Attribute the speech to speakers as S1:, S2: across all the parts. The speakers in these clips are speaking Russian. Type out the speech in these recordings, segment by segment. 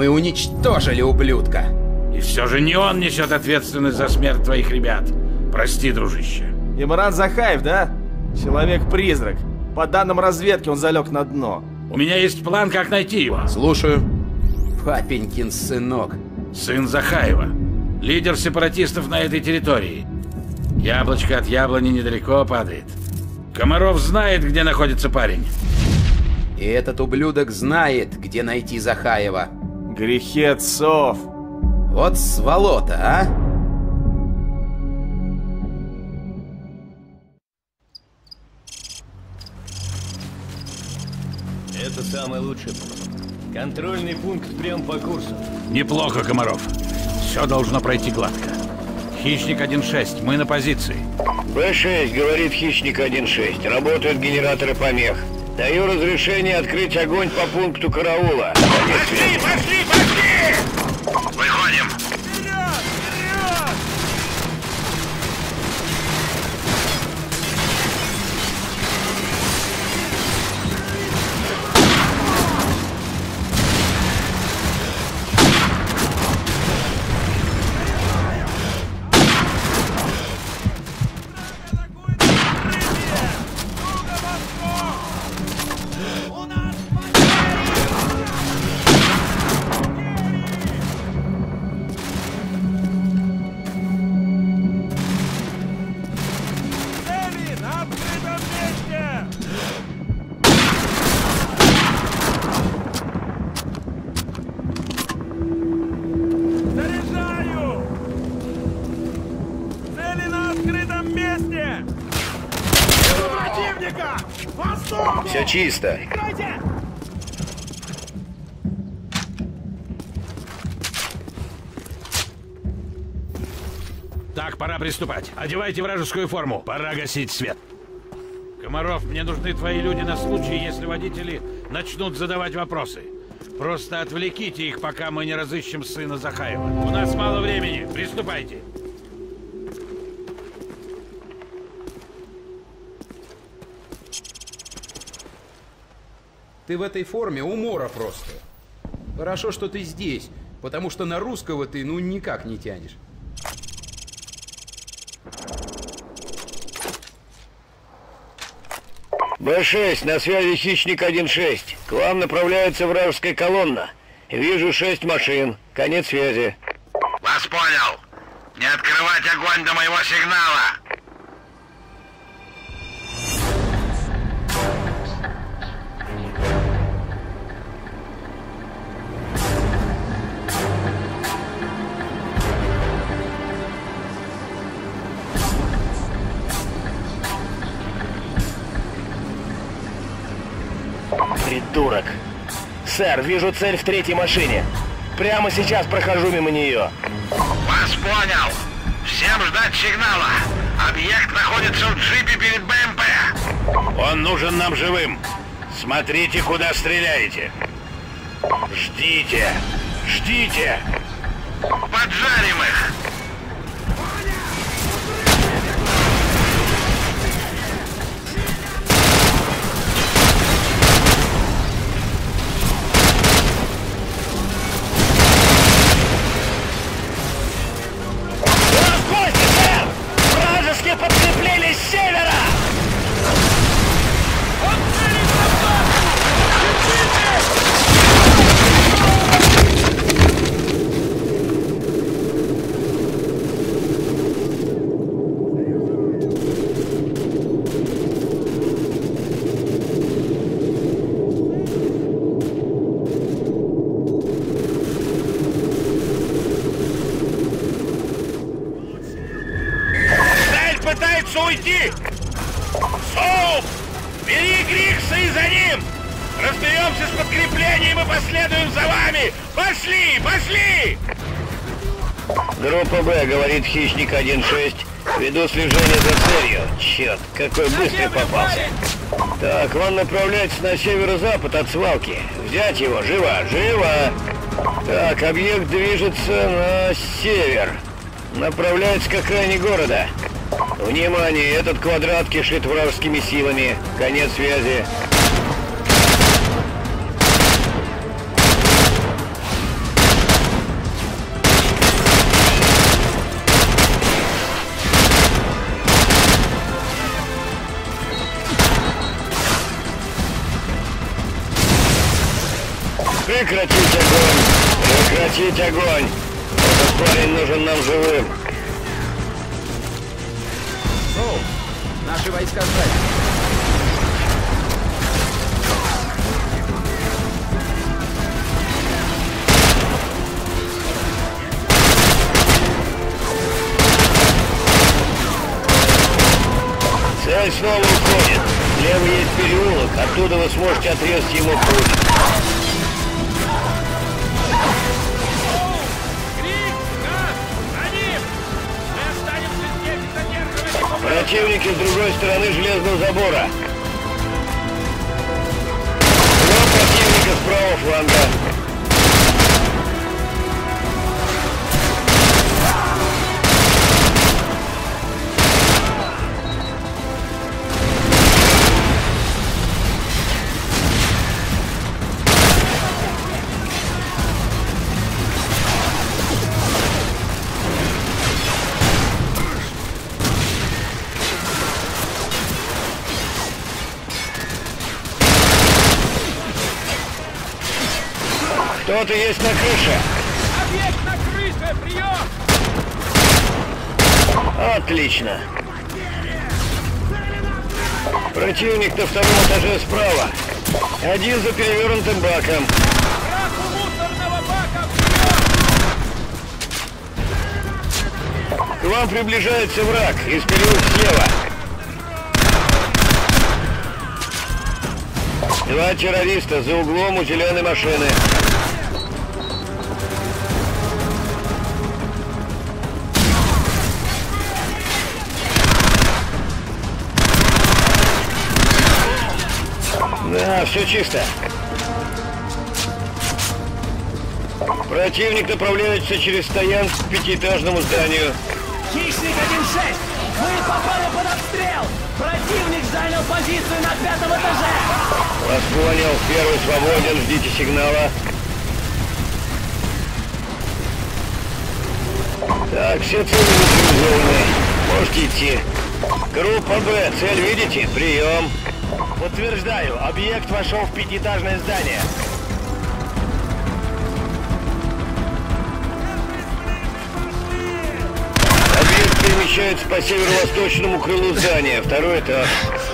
S1: Мы уничтожили ублюдка.
S2: И все же не он несет ответственность за смерть твоих ребят. Прости, дружище.
S3: Имран Захаев, да? Человек-призрак. По данным разведки, он залег на дно.
S2: У меня есть план, как найти его.
S1: Слушаю. Папенькин сынок.
S2: Сын Захаева. Лидер сепаратистов на этой территории. Яблочко от яблони недалеко падает. Комаров знает, где находится парень.
S1: И этот ублюдок знает, где найти Захаева.
S3: Грехи отцов.
S1: Вот сволота, а?
S4: Это самый лучший пункт. Контрольный пункт прям по курсу.
S2: Неплохо, Комаров. Все должно пройти гладко. Хищник 1-6, мы на позиции.
S5: Б-6, говорит Хищник 1-6. Работают генераторы помех. Даю разрешение открыть огонь по пункту караула.
S2: Пошли, пошли, пошли! Выходим!
S5: Все чисто.
S2: Так, пора приступать. Одевайте вражескую форму. Пора гасить свет. Комаров, мне нужны твои люди на случай, если водители начнут задавать вопросы. Просто отвлеките их, пока мы не разыщем сына Захаева. У нас мало времени. Приступайте.
S1: Ты в этой форме умора просто. Хорошо, что ты здесь, потому что на русского ты ну никак не тянешь.
S5: Б-6, на связи Хищник 1-6. К вам направляется вражеская колонна. Вижу 6 машин. Конец связи.
S2: Вас понял. Не открывать огонь до моего сигнала.
S5: Придурок. Сэр, вижу цель в 3-й машине. Прямо сейчас прохожу мимо нее.
S2: Вас понял. Всем ждать сигнала. Объект находится в джипе перед БМП. Он нужен нам живым. Смотрите, куда стреляете. Ждите. Ждите. Поджарим их.
S5: Подкрепление с севера!
S2: Пытается уйти! Соуп! Бери Грикса и за ним! Разберемся с подкреплением и последуем за вами! Пошли! Пошли!
S5: Группа Б, говорит Хищник 1-6. Веду слежение за целью. Черт, какой быстрый попался. Так, он направляется на северо-запад от свалки. Взять его, живо, живо! Так, объект движется на север. Направляется к окраине города. Внимание, этот квадрат кишит вражескими силами. Конец связи. Прекратить огонь! Прекратить огонь! Этот парень нужен нам живым.
S1: Соу, наши войска сзади.
S5: Цель снова уходит. Слева есть переулок, оттуда вы сможете отрезать ему путь. Противники с другой стороны железного забора. Два противника с правого фланга. Кто-то есть на крыше.
S2: Объект на крыше! Прием!
S5: Отлично. Противник на втором этаже справа. Один за перевернутым баком.
S2: Враг у мусорного бака! Прием!
S5: К вам приближается враг из переулка слева. Два террориста за углом у зеленой машины. Да, все чисто. Противник направляется через стоянку к пятиэтажному зданию.
S6: Хищник 1-6! Мы попали под обстрел! Противник занял позицию на 5-м этаже!
S5: Вас понял. Первый свободен. Ждите сигнала. Так, все цели нейтрализованы. Можете идти. Группа Б. Цель видите? Прием. Подтверждаю. Объект вошел в пятиэтажное здание. Объект перемещается по северо-восточному крылу здания. Второй этаж.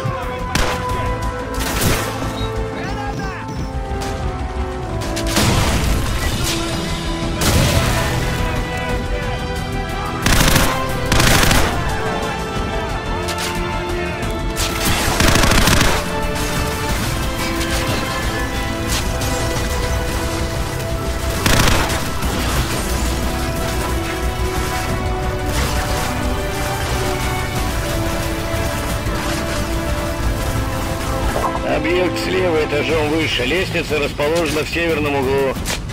S5: Объект слева этажом выше. Лестница расположена в северном углу.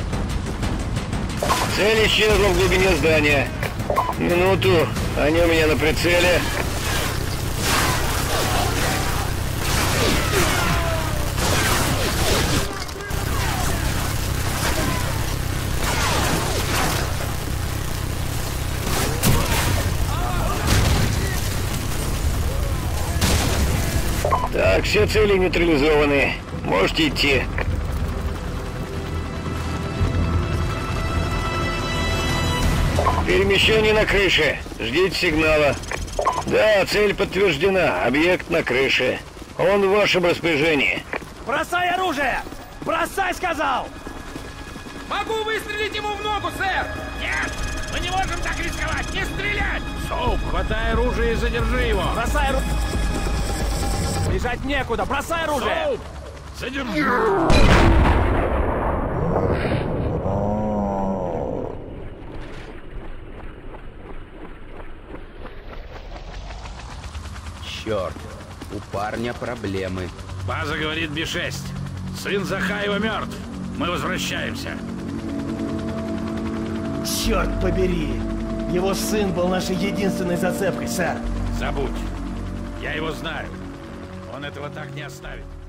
S5: Цель исчезла в глубине здания. Минуту. Они у меня на прицеле. Так, все цели нейтрализованы. Можете идти. Перемещение на крыше. Ждите сигнала. Да, цель подтверждена. Объект на крыше. Он в вашем распоряжении.
S6: Бросай оружие! Бросай, сказал!
S2: Могу выстрелить ему в ногу, сэр! Нет! Мы не можем так рисковать! Не стрелять! Соуп, хватай оружие и задержи его!
S6: Бросай оружие! Бежать некуда! Бросай оружие!
S2: Соуп! Задержи!
S1: Черт, у парня проблемы.
S2: База говорит Б-6. Сын Захаева мертв. Мы возвращаемся.
S6: Черт побери! Его сын был нашей единственной зацепкой, сэр.
S2: Забудь. Я его знаю. Он этого так не оставит.